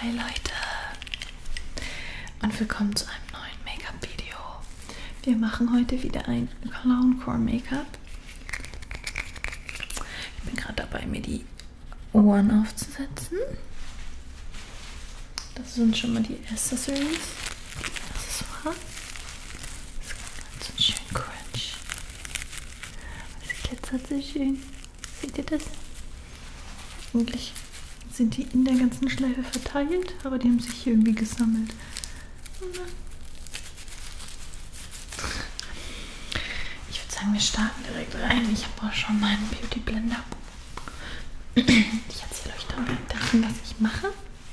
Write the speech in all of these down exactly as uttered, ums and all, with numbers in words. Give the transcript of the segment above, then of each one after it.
Hi Leute und willkommen zu einem neuen Make-up-Video. Wir machen heute wieder ein Clowncore Make-up. Ich bin gerade dabei, mir die Ohren aufzusetzen. Das sind schon mal die Accessories. Accessoires. Das ist so schön crunch. Es glitzert so schön. Seht ihr das? Eigentlich sind die in der ganzen Schleife verteilt, aber die haben sich hier irgendwie gesammelt. Ich würde sagen, wir starten direkt rein. Ich habe auch schon meinen Beauty Blender. Ich erzähle euch dann davon, was ich mache.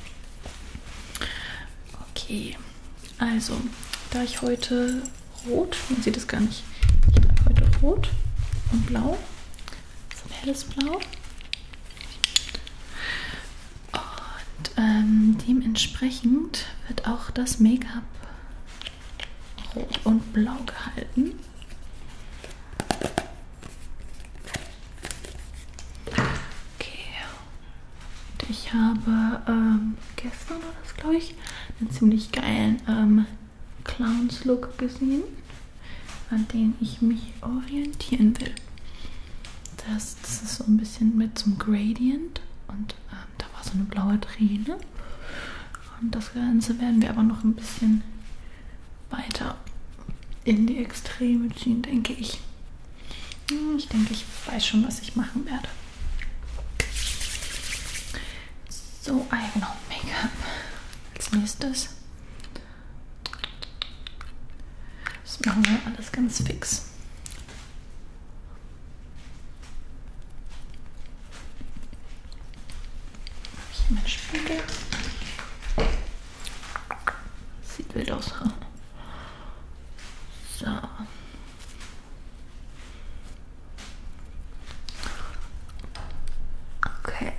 Okay, also, da ich heute rot, man sieht es gar nicht, ich trage heute rot und blau, so ein helles Blau. Und ähm, dementsprechend wird auch das Make-up rot und blau gehalten. Okay, und ich habe ähm, gestern war das, glaube ich, einen ziemlich geilen ähm, Clowns-Look gesehen, an den ich mich orientieren will. Das, das ist so ein bisschen mit so einem Gradient und ähm, da war so eine blaue Träne. Und das Ganze werden wir aber noch ein bisschen weiter in die Extreme ziehen, denke ich. Ich denke, ich weiß schon, was ich machen werde. So, ah ja genau, Make-up. Als nächstes. Das machen wir alles ganz fix. Hier mein Spiegel. Sieht wild aus. So. Okay.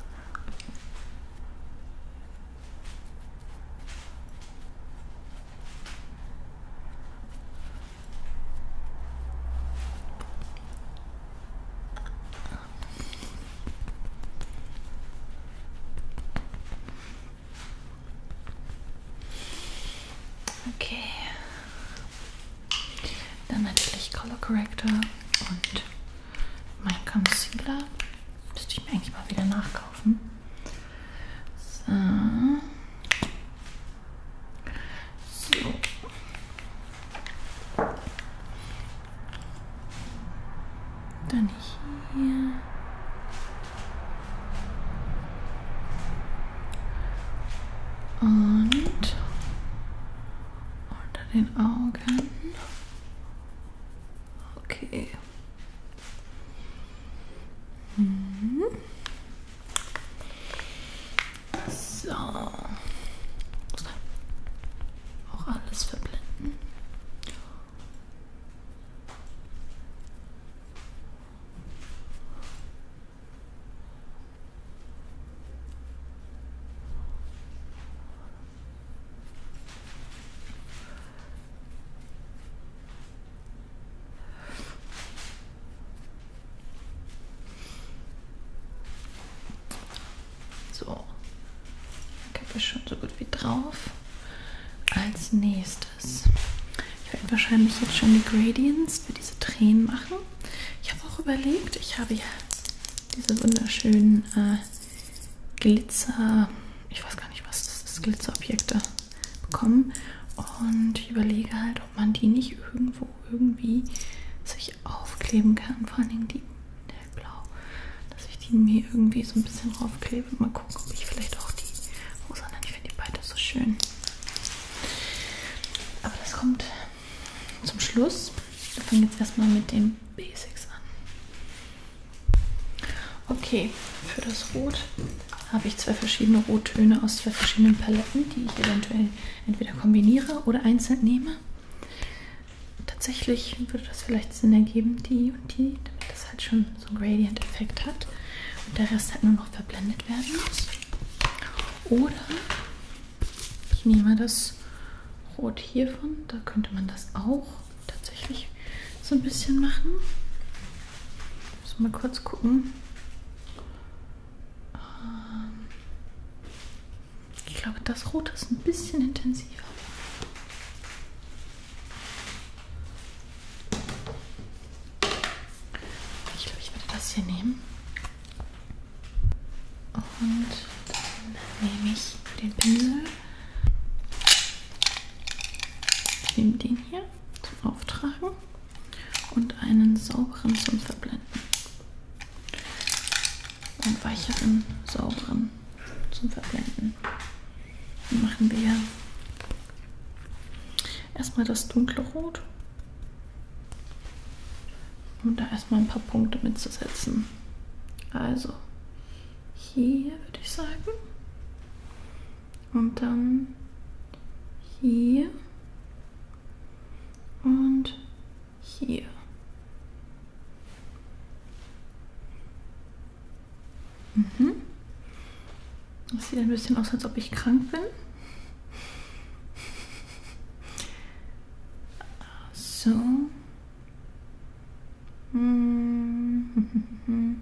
Okay, dann natürlich Color Corrector und mein Concealer. Müsste ich mir eigentlich mal wieder nachkaufen. So. So. Dann hier. Und den Augen. Okay. Hm. So. Auch alles verblenden. So, Make-up ist schon so gut wie drauf. Als nächstes, ich werde wahrscheinlich jetzt schon die Gradients für diese Tränen machen. Ich habe auch überlegt, ich habe ja diese wunderschönen äh, Glitzer, ich weiß gar nicht, was das ist, Glitzerobjekte bekommen. Und ich überlege halt, ob man die nicht irgendwo irgendwie sich aufkleben kann, vor allen Dingen die hellblau, dass ich die mir irgendwie so ein bisschen raufklebe. Mal gucken, ob ich vielleicht auch die rosa nenne. Ich finde die beide so schön. Aber das kommt zum Schluss. Wir fangen jetzt erstmal mit den Basics an. Okay, für das Rot habe ich zwei verschiedene Rottöne aus zwei verschiedenen Paletten, die ich eventuell entweder kombiniere oder einzeln nehme. Tatsächlich würde das vielleicht Sinn ergeben, die und die, damit das halt schon so einen Gradient-Effekt hat und der Rest halt nur noch verblendet werden muss. Oder ich nehme das Rot hiervon, da könnte man das auch tatsächlich so ein bisschen machen. Muss mal kurz gucken. Ich glaube, das Rote ist ein bisschen intensiver. Ich glaube, ich werde das hier nehmen. Und dann nehme ich den Pinsel. Ich nehme den hier zum Auftragen und einen sauberen zum Verblenden. Und weicheren, sauberen zum Verblenden. Dann machen wir erstmal das dunkle Rot, um da erstmal ein paar Punkte mitzusetzen. Also hier würde ich sagen und dann hier und hier. Mhm. Das sieht ein bisschen aus, als ob ich krank bin. So. Mhm.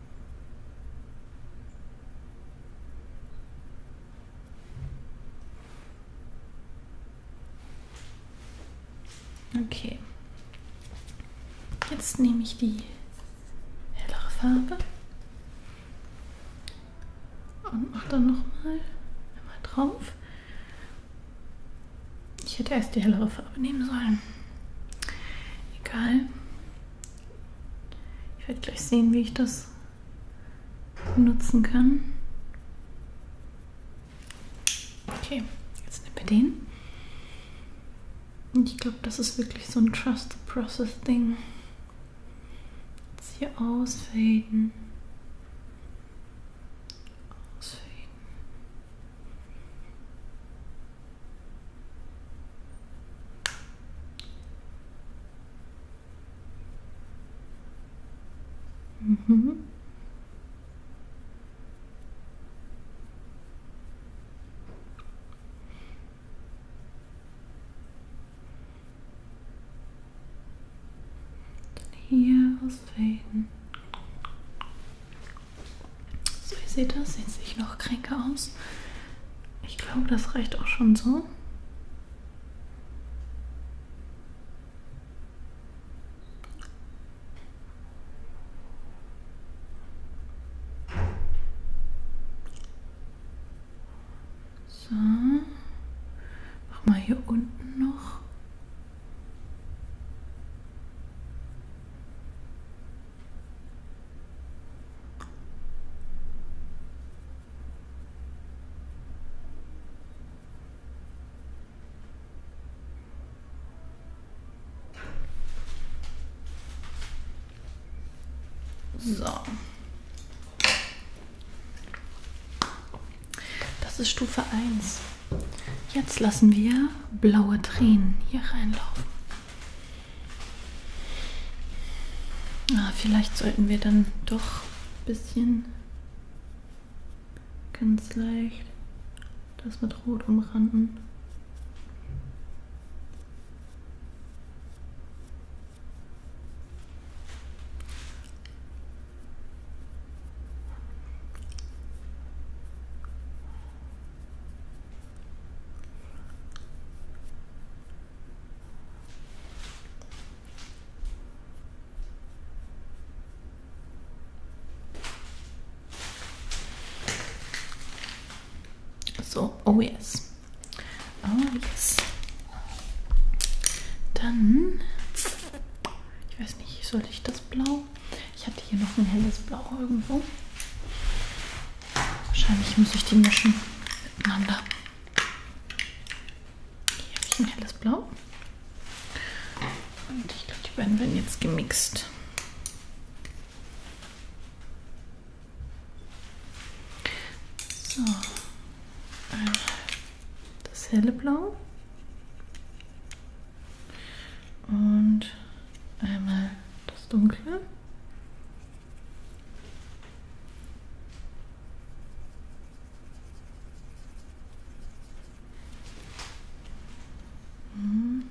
Okay. Jetzt nehme ich die hellere Farbe und mache dann noch mal einmal drauf. Ich hätte erst die hellere Farbe nehmen sollen. Egal. Ich werde gleich sehen, wie ich das nutzen kann. Okay, jetzt nehmen wir den. Und ich glaube, das ist wirklich so ein Trust the Process Ding. Jetzt hier ausfaden. Ausfaden. Mhm. Hier ausfaden. So, ihr seht das, jetzt sehe ich noch kränker aus. Ich glaube, das reicht auch schon so. So. Mach mal hier unten noch. So. Das ist Stufe eins. Jetzt lassen wir blaue Tränen hier reinlaufen. Ah, vielleicht sollten wir dann doch ein bisschen ganz leicht das mit Rot umranden. So, oh yes. Oh yes. Dann, ich weiß nicht, sollte ich das Blau? Ich hatte hier noch ein helles Blau irgendwo. Wahrscheinlich muss ich die mischen miteinander. Hier habe ich ein helles Blau. Und ich glaube, die beiden werden jetzt gemixt. So. Einmal das helle Blau und einmal das dunkle. Hm.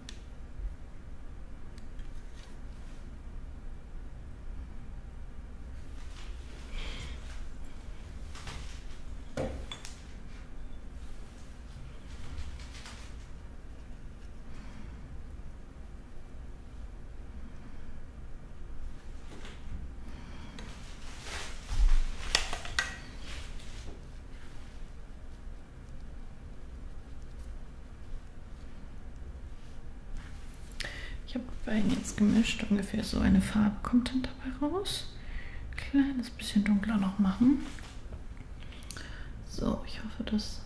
beiden jetzt gemischt. Ungefähr so eine Farbe kommt dann dabei raus. Kleines bisschen dunkler noch machen. So, ich hoffe, das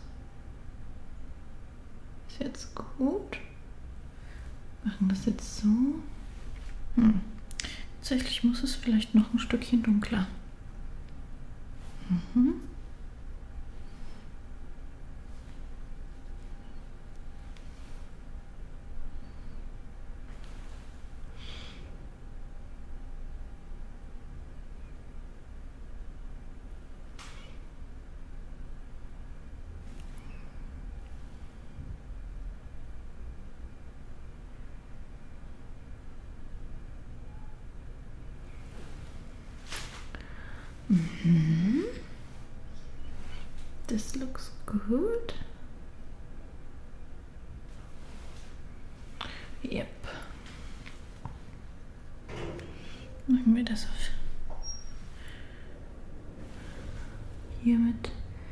ist jetzt gut. Machen das jetzt so. Hm. Tatsächlich muss es vielleicht noch ein Stückchen dunkler. Mhm. Mhm. This looks good. Yep. Machen wir das auf hiermit.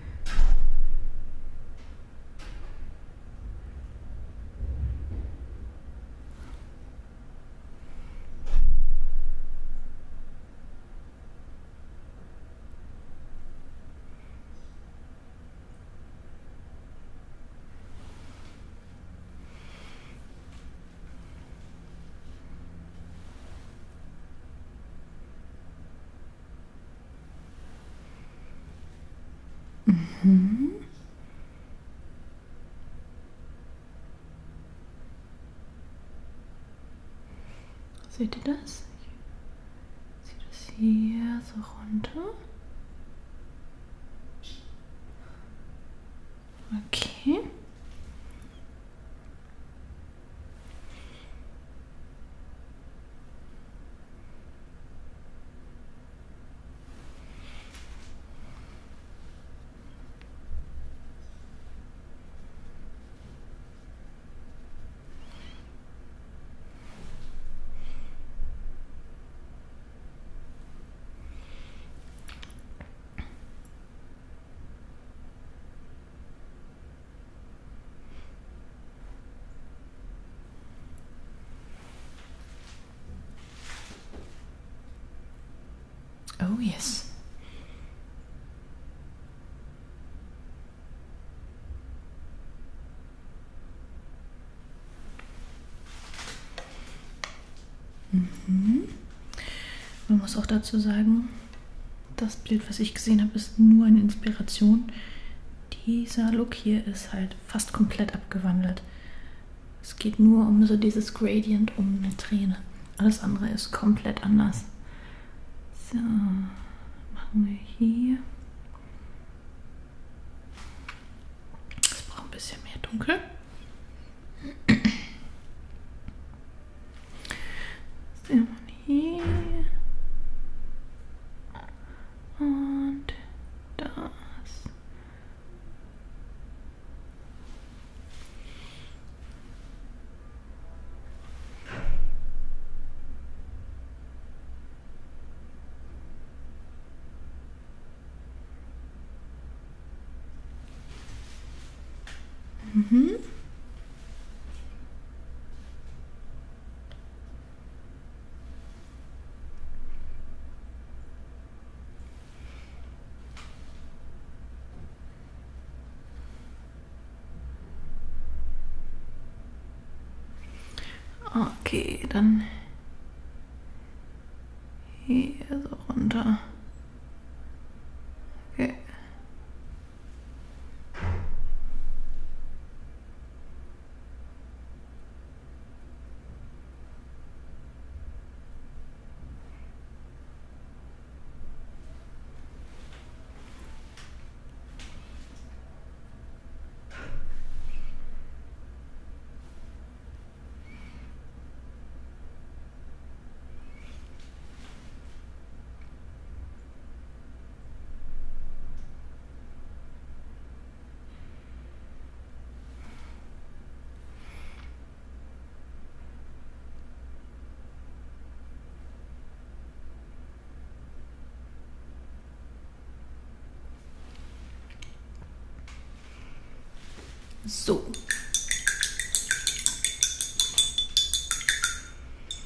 Mhm. Seht ihr das? Ich ziehe das hier so runter. Okay. Oh yes. Mhm. Man muss auch dazu sagen, das Bild, was ich gesehen habe, ist nur eine Inspiration. Dieser Look hier ist halt fast komplett abgewandelt. Es geht nur um so dieses Gradient um eine Träne. Alles andere ist komplett anders. So, machen wir hier. Es braucht ein bisschen mehr Dunkel. So, hier. Und das. Mhm. Okay, dann hier so runter. Okay. So.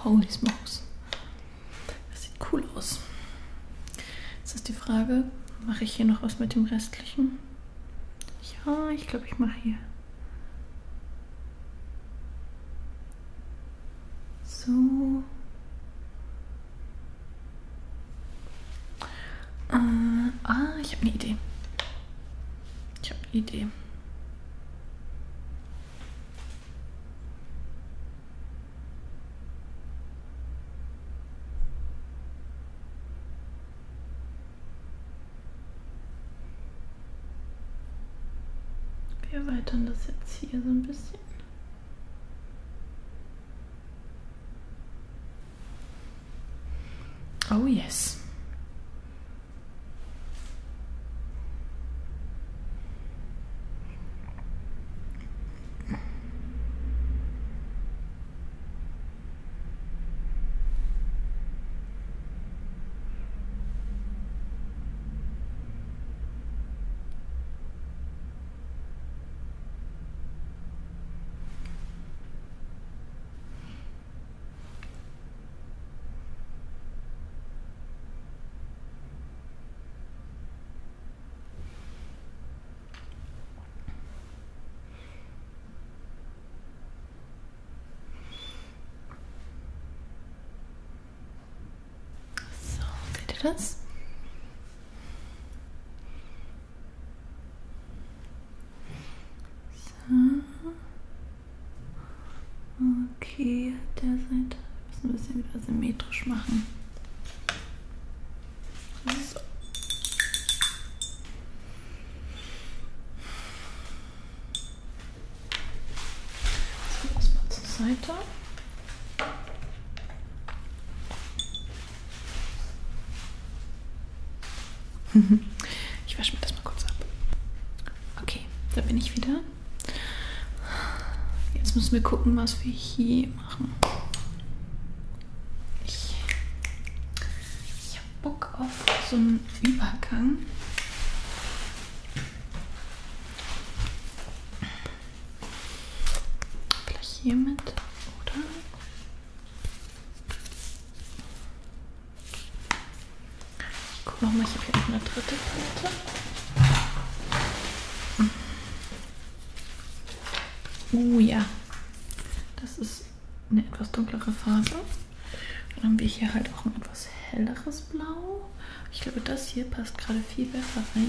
Holy smokes. Das sieht cool aus. Jetzt ist die Frage, mache ich hier noch was mit dem Restlichen? Ja, ich glaube, ich mache hier. So. Äh, ah, ich habe eine Idee. Ich habe eine Idee. Wir erweitern das jetzt hier so ein bisschen. Oh yes. Das. So. Okay, der Seite müssen wir ein bisschen wieder symmetrisch machen. So. Das mal zur Seite. Ich wasche mir das mal kurz ab. Okay, da bin ich wieder. Jetzt müssen wir gucken, was wir hier machen. Ich, ich habe Bock auf so einen Übergang. Vielleicht hiermit, oder? Guck noch mal, ich habe hier noch eine dritte Palette. Oh ja, das ist eine etwas dunklere Farbe. Dann haben wir hier halt auch ein etwas helleres Blau. Ich glaube, das hier passt gerade viel besser rein.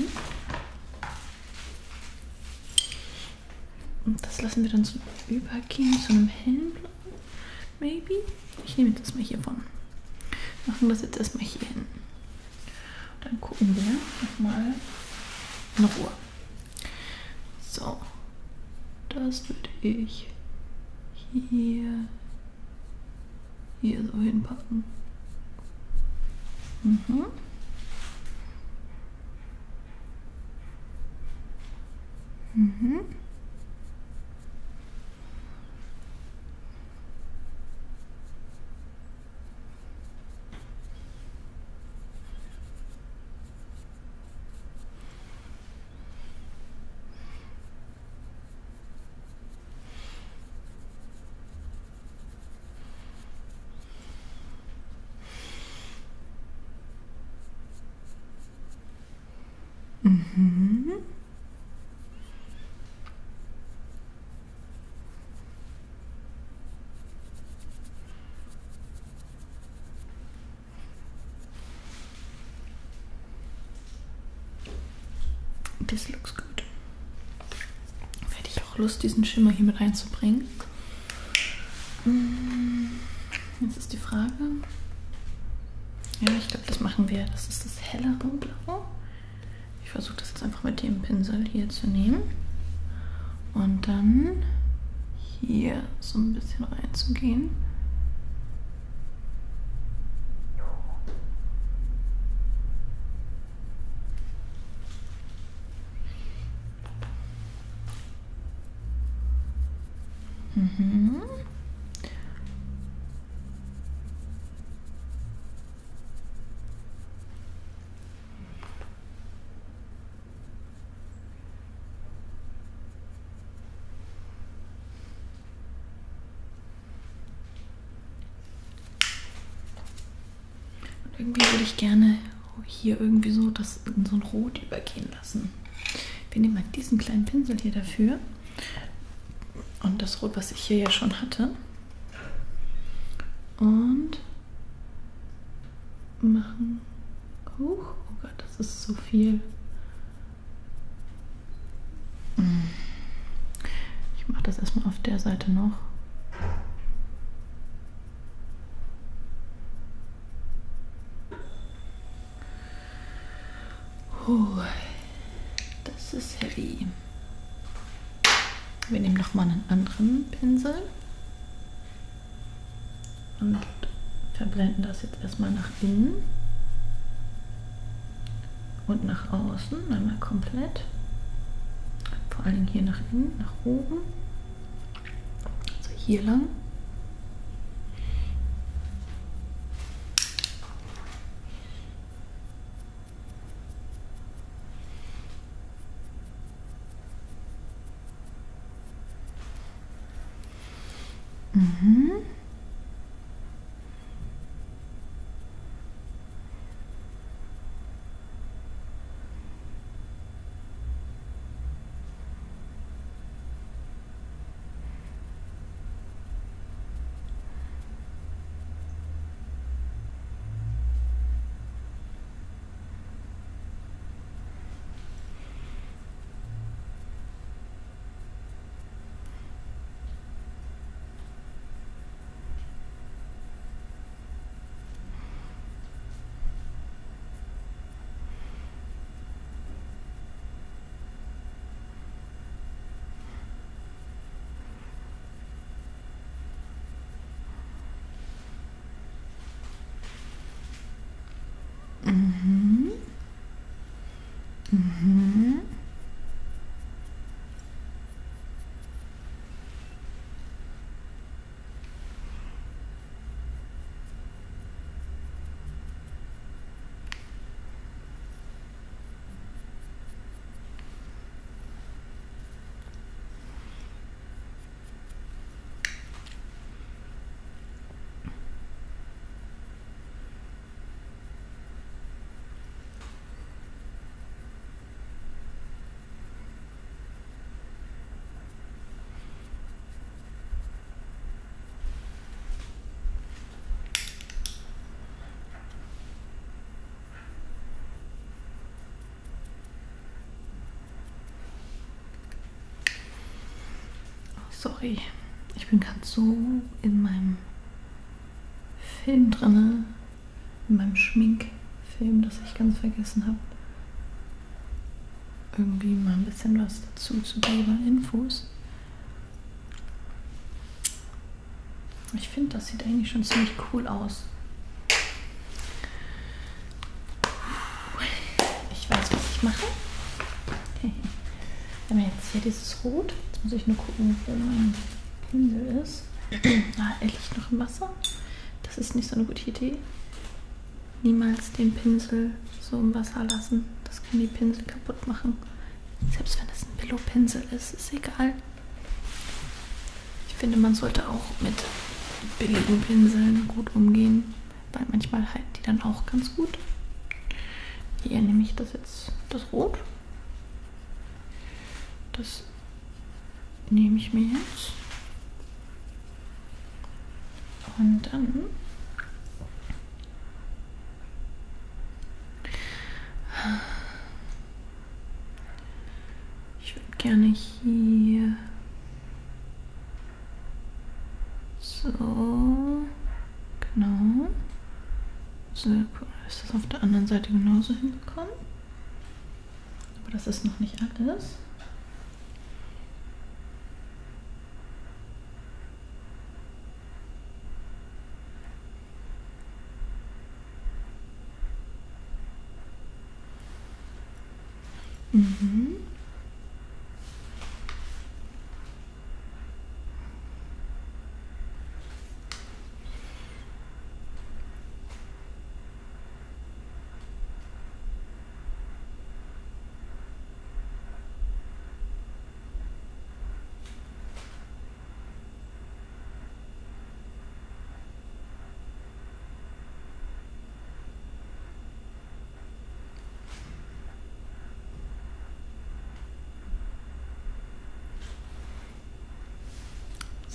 Und das lassen wir dann so übergehen zu einem hellen Blau. Maybe. Ich nehme das mal hiervon. Machen das jetzt erstmal hier hin. Dann gucken wir nochmal in Ruhe. So, das würde ich hier, hier so hinpacken. Mhm. Mhm. Mhm. Das looks gut. Hätte ich auch Lust, diesen Schimmer hier mit reinzubringen. Jetzt ist die Frage. Ja, ich glaube, das machen wir. Das ist das hellere Blau. Ich versuche das jetzt einfach mit dem Pinsel hier zu nehmen. Und dann hier so ein bisschen reinzugehen. Mhm. irgendwie würde ich gerne hier irgendwie so das in so ein Rot übergehen lassen. Wir nehmen mal diesen kleinen Pinsel hier dafür und das Rot, was ich hier ja schon hatte, und machen, huch, oh Gott, das ist so viel. Ich mache das erstmal auf der Seite noch. Oh, das ist heavy. Wir nehmen noch mal einen anderen Pinsel und verblenden das jetzt erstmal nach innen und nach außen, einmal komplett. Vor allen Dingen hier nach innen, nach oben. Also hier lang. Mhm. Mhm. Mhm. Sorry, ich bin gerade so in meinem Film drin, in meinem Schminkfilm, dass ich ganz vergessen habe, irgendwie mal ein bisschen was dazu zu geben, Infos. Ich finde, das sieht eigentlich schon ziemlich cool aus. Ich weiß, was ich mache. Wir haben jetzt hier dieses Rot. Jetzt muss ich nur gucken, wo mein Pinsel ist. Ah, er liegt noch im Wasser. Das ist nicht so eine gute Idee. Niemals den Pinsel so im Wasser lassen. Das kann die Pinsel kaputt machen. Selbst wenn es ein Billo-Pinsel ist, ist egal. Ich finde, man sollte auch mit billigen Pinseln gut umgehen, weil manchmal halten die dann auch ganz gut. Hier nehme ich das jetzt, das Rot. Das nehme ich mir jetzt. Und dann ich würde gerne hier so, genau. So, ist das auf der anderen Seite genauso hingekommen? Aber das ist noch nicht alles. Mhm.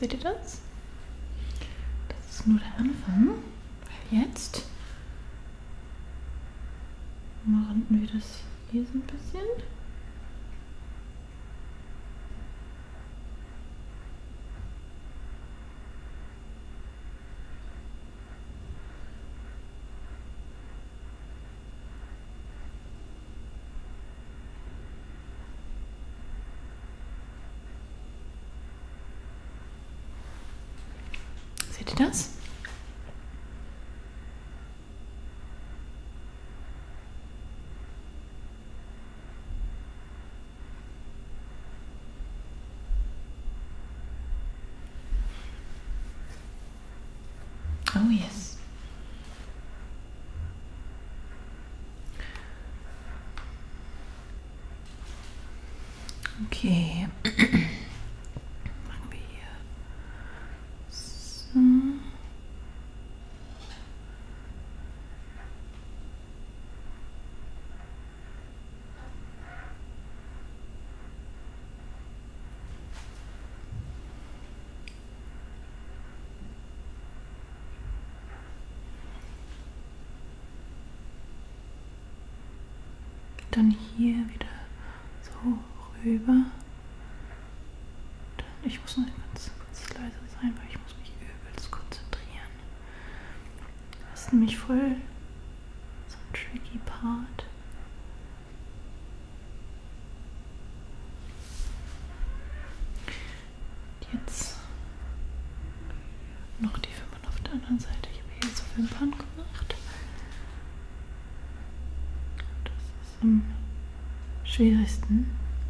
Seht ihr das? Das ist nur der Anfang. Weil jetzt machen wir das hier so ein bisschen. Seht ihr das? Oh yes. Okay. Machen wir hier. So. Dann hier wieder so rüber. Dann, ich muss noch ganz kurz leise sein, weil ich muss mich übelst konzentrieren. Das ist nämlich voll so ein tricky Part. Jetzt noch die Wimpern auf der anderen Seite. Ich habe hier so Wimpern gemacht. Am schwierigsten.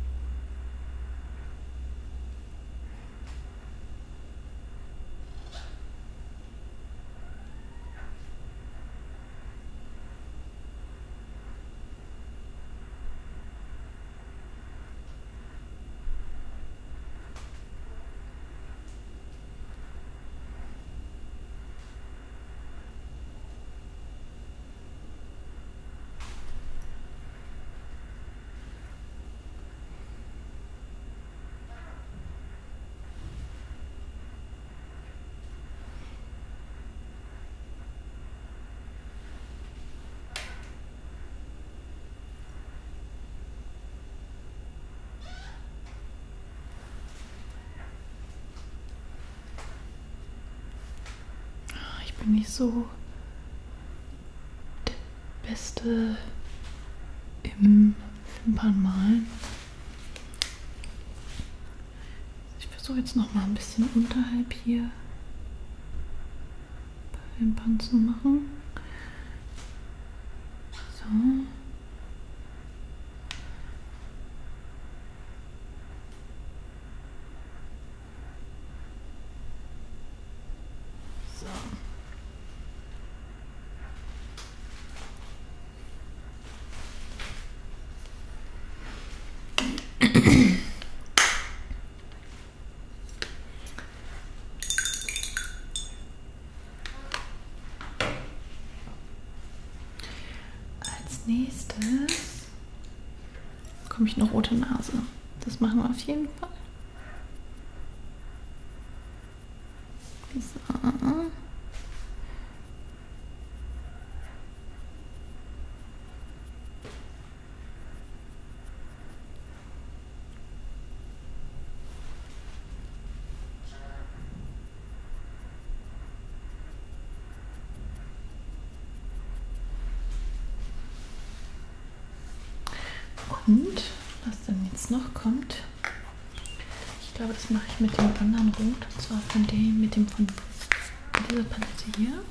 Ich bin nicht so der Beste im Wimpernmalen. Ich versuche jetzt noch mal ein bisschen unterhalb hier bei Wimpern zu machen. So. So. Als nächstes bekomme ich eine rote Nase. Das machen wir auf jeden Fall. So. Und was dann jetzt noch kommt, ich glaube, das mache ich mit dem anderen Rot, und zwar von dem, mit dem von dieser Palette hier.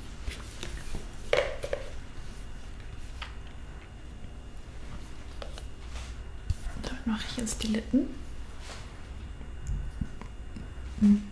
Damit mache ich jetzt die Lippen. Mhm.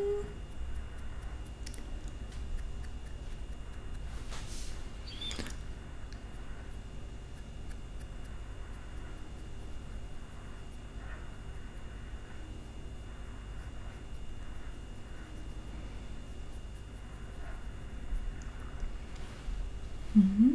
Mhm.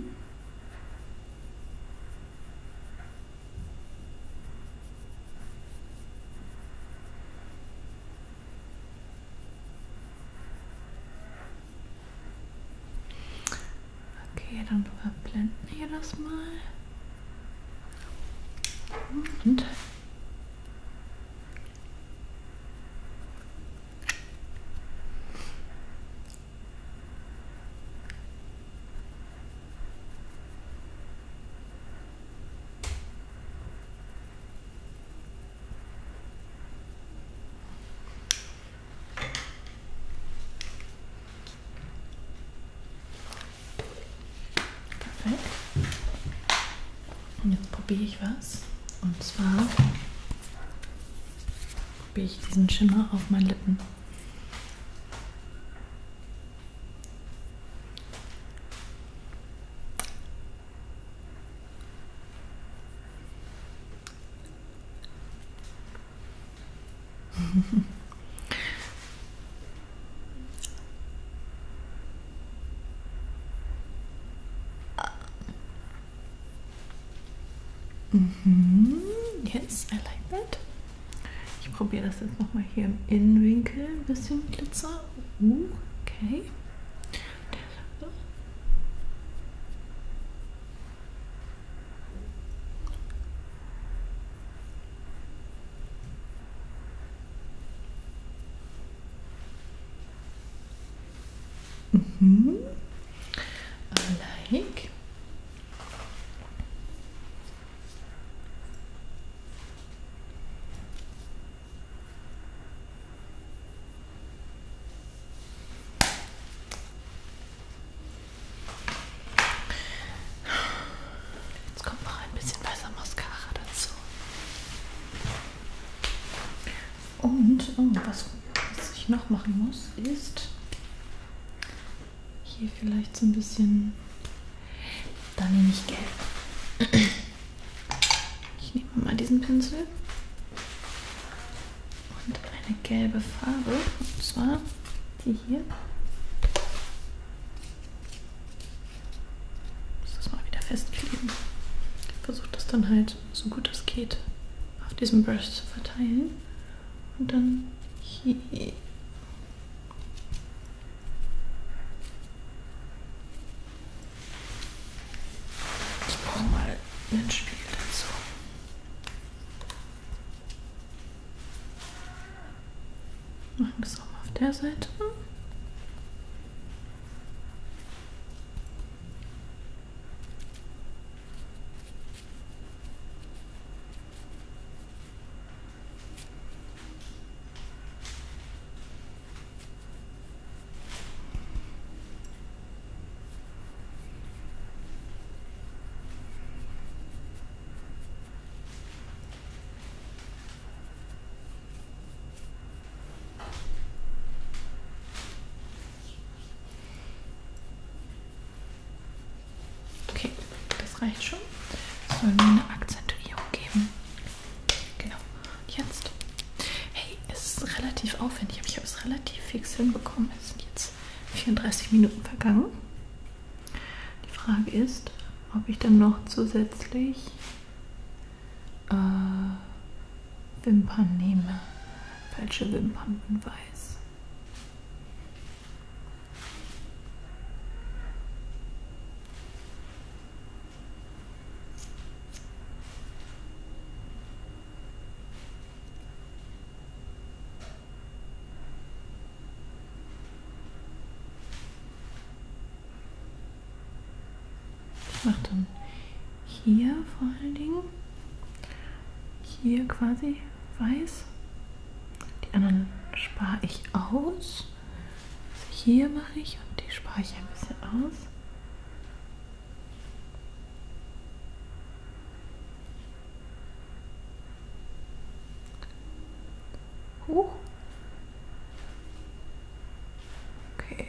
Okay, dann verblenden wir das mal. Und Und jetzt probiere ich was. Und zwar probiere ich diesen Schimmer auf meinen Lippen. Mhm. Yes, I like that. Ich probiere das jetzt nochmal hier im Innenwinkel. Ein bisschen Glitzer. Uh, okay. Mhm. I like. Und oh, was, was ich noch machen muss, ist hier vielleicht so ein bisschen, da nehme ich gelb. Ich nehme mal diesen Pinsel und eine gelbe Farbe, und zwar die hier. Ich muss das mal wieder festkleben. Ich versuche das dann halt so gut es geht auf diesem Brush zu verteilen. Und dann hier. Ich brauche mal einen Spiegel dazu. Machen wir das auch mal auf der Seite. Okay, das reicht schon. Das soll mir eine Akzentuierung geben. Genau. Und jetzt. Hey, es ist relativ aufwendig, aber ich habe es relativ fix hinbekommen. Es sind jetzt vierunddreißig Minuten vergangen. Die Frage ist, ob ich dann noch zusätzlich äh, Wimpern nehme. Falsche Wimpern in weiß. Ich mache dann hier vor allen Dingen, hier quasi weiß. Die anderen spare ich aus. Also hier mache ich und die spare ich ein bisschen aus. Huch. Okay.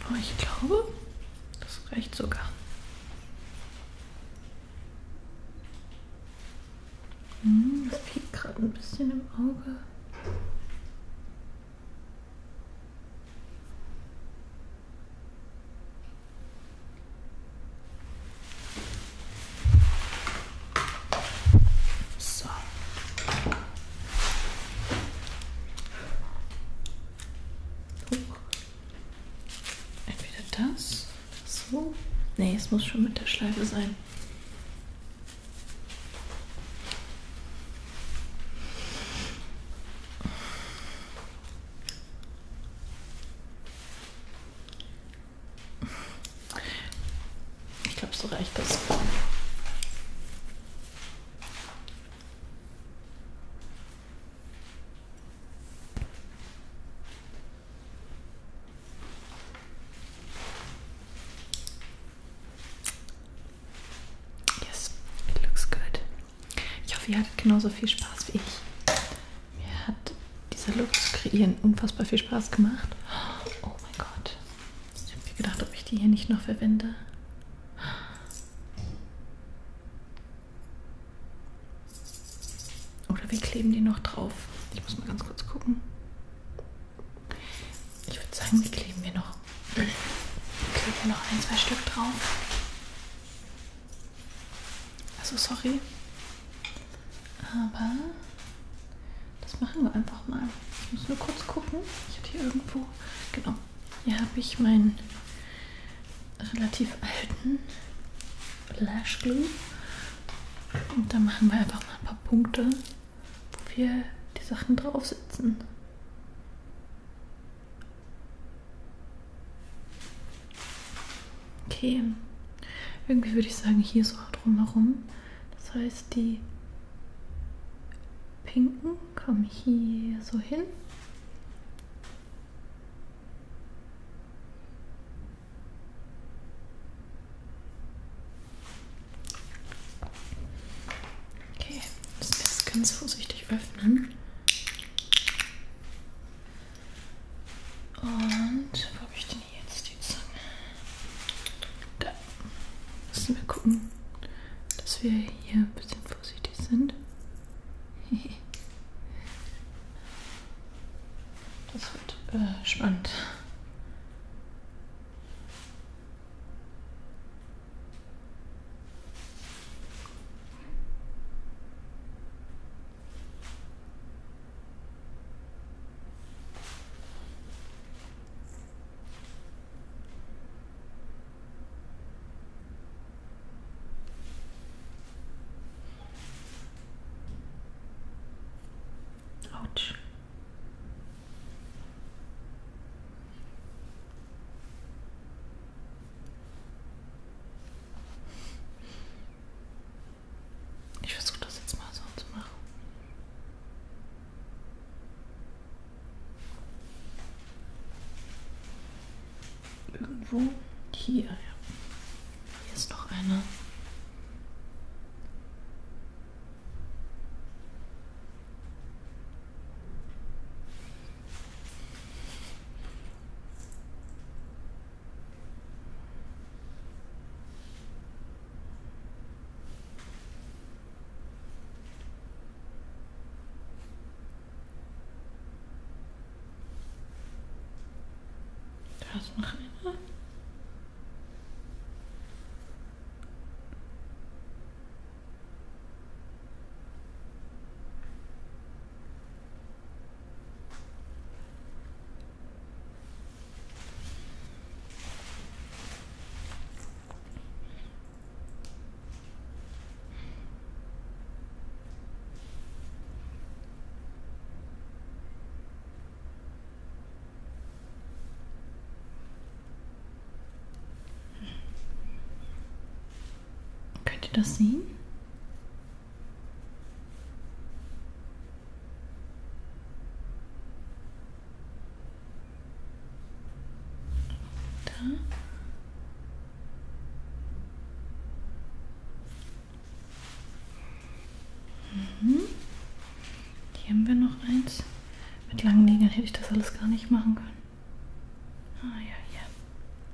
Aber ich glaube, das reicht sogar. Hm, das piekt gerade ein bisschen im Auge. So. Entweder das, so. Nee, es muss schon mit der Schleife sein. Ich glaube, so reicht das. Yes, it looks good. Ich hoffe, ihr hattet genauso viel Spaß wie ich. Mir hat dieser Look zu kreieren unfassbar viel Spaß gemacht. Oh mein Gott. Ich habe mir gedacht, ob ich die hier nicht noch verwende. Oder wir kleben die noch drauf. Ich muss mal ganz kurz gucken. Ich würde sagen, die kleben wir noch. Wir kleben noch ein, zwei Stück drauf. Also sorry. Aber das machen wir einfach mal. Ich muss nur kurz gucken. Ich hatte hier irgendwo, genau, hier habe ich meinen relativ alten Lash Glue. Und da machen wir einfach mal ein paar Punkte, wo wir die Sachen draufsetzen. Okay, irgendwie würde ich sagen, hier so drumherum. Das heißt, die pinken kommen hier so hin. Okay, das jetzt ganz vorsichtig öffnen. Und wo habe ich denn jetzt die Zange? Da müssen wir gucken, dass wir hier ein bisschen vorsichtig sind. Das wird äh, spannend. Autsch. Ich versuche das jetzt mal so zu machen. Irgendwo hier, ja. Hier ist noch eine. Da ist noch eine. Könnt ihr das sehen? Da. Mhm. Hier haben wir noch eins. Mit langen Nägeln hätte ich das alles gar nicht machen können. Ah ja, hier.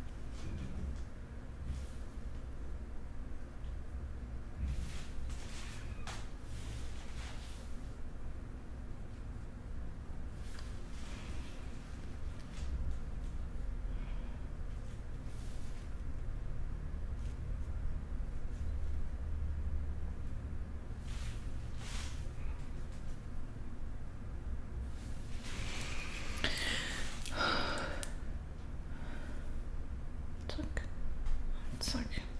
Werkzeug.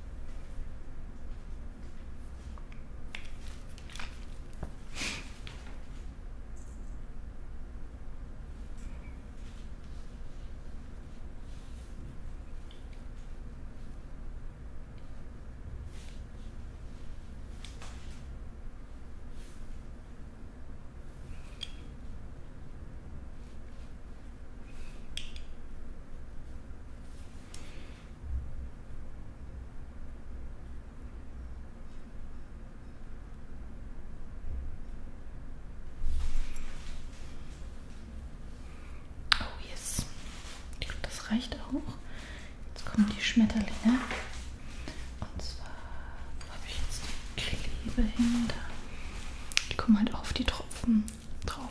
Reicht auch. Jetzt kommen die Schmetterlinge. Und zwar habe ich jetzt die Klebehänge da. Die kommen halt auch auf die Tropfen drauf.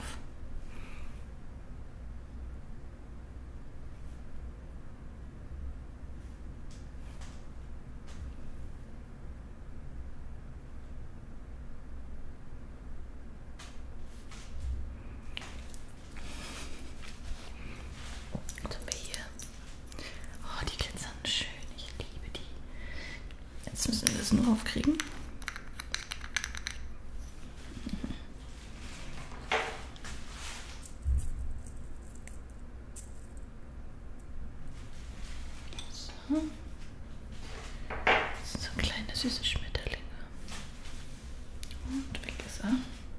Jetzt müssen wir das nur aufkriegen. So. Das sind so kleine süße Schmetterlinge. Und weg ist er.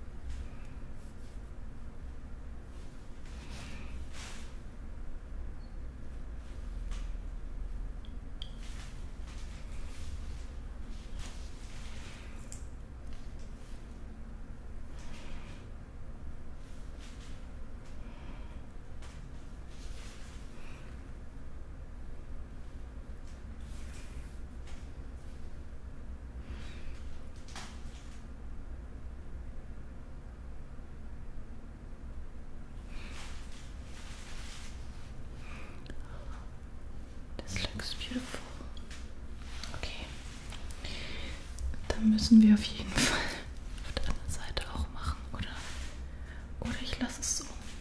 Beautiful. Okay. Dann müssen wir auf jeden Fall auf der anderen Seite auch machen, oder? Oder ich lasse es so.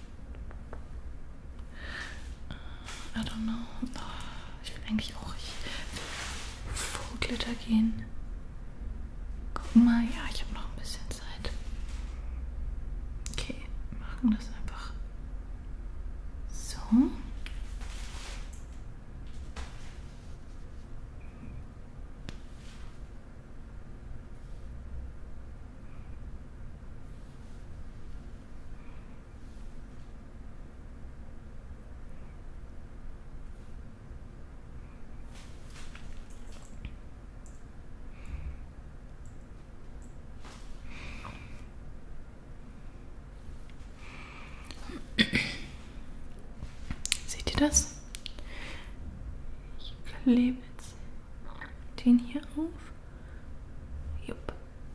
I don't know. Oh, ich will eigentlich auch ich will Full Glitter gehen. Guck mal, ja, ich habe noch ein bisschen Zeit. Okay, wir machen das einfach so. Seht ihr das? Ich klebe jetzt den hier auf. Jupp.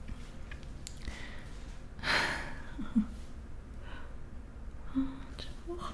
Und hoch.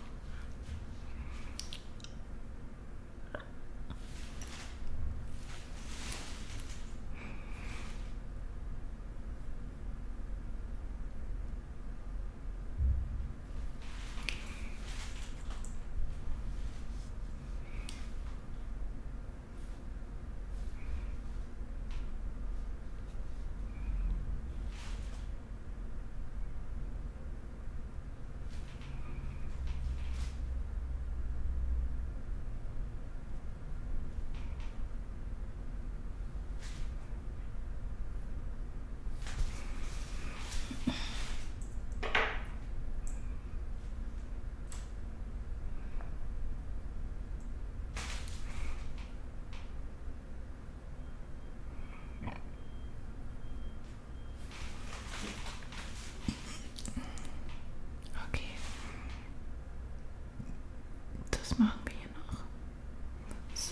Was machen wir hier noch? So.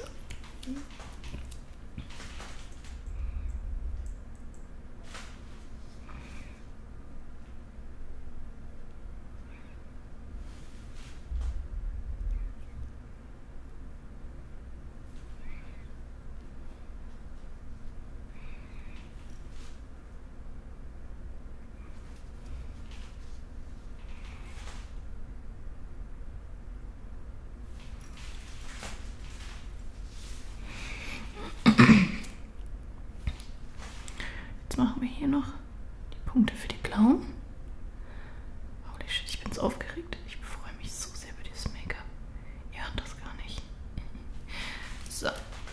jetzt machen wir hier noch die Punkte für die blauen. Holy shit, ich bin so aufgeregt. Ich freue mich so sehr über dieses Make-up. Ihr ahnt das gar nicht. So.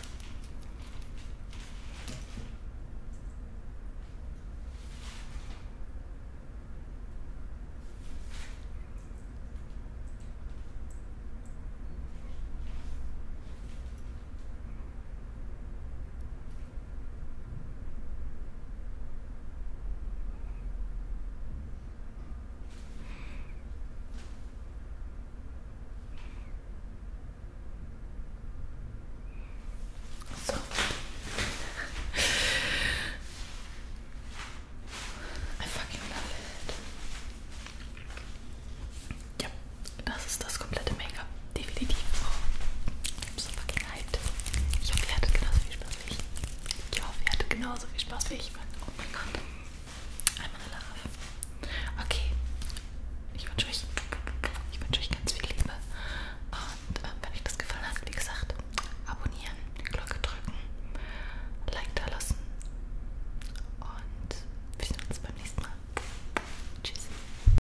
So. I fucking love it. Ja, das ist das komplette Make-up. Definitiv. Oh, I'm so fucking hyped. Ich hoffe, ihr hattet genauso viel Spaß wie ich. Ich hoffe, ihr hattet genauso viel Spaß wie ich. Oh mein Gott.